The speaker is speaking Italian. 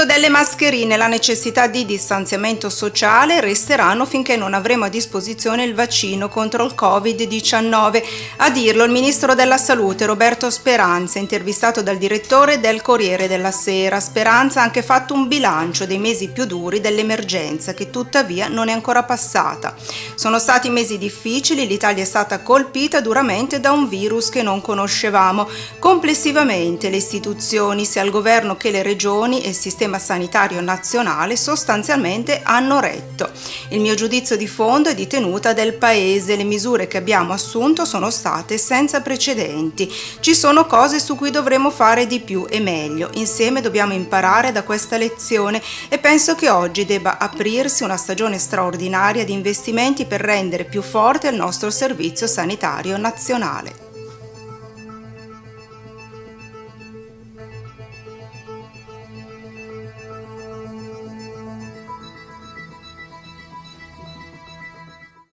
delle mascherine e la necessità di distanziamento sociale resteranno finché non avremo a disposizione il vaccino contro il Covid-19. A dirlo il ministro della Salute Roberto Speranza, intervistato dal direttore del Corriere della Sera. Speranza ha anche fatto un bilancio dei mesi più duri dell'emergenza, che tuttavia non è ancora passata. Sono stati mesi difficili, l'Italia è stata colpita duramente da un virus che non conoscevamo. Complessivamente le istituzioni, sia il governo che le regioni e il sistema sanitario nazionale sostanzialmente hanno retto. Il mio giudizio di fondo è di tenuta del Paese. Le misure che abbiamo assunto sono state senza precedenti. Ci sono cose su cui dovremo fare di più e meglio. Insieme dobbiamo imparare da questa lezione e penso che oggi debba aprirsi una stagione straordinaria di investimenti per rendere più forte il nostro servizio sanitario nazionale.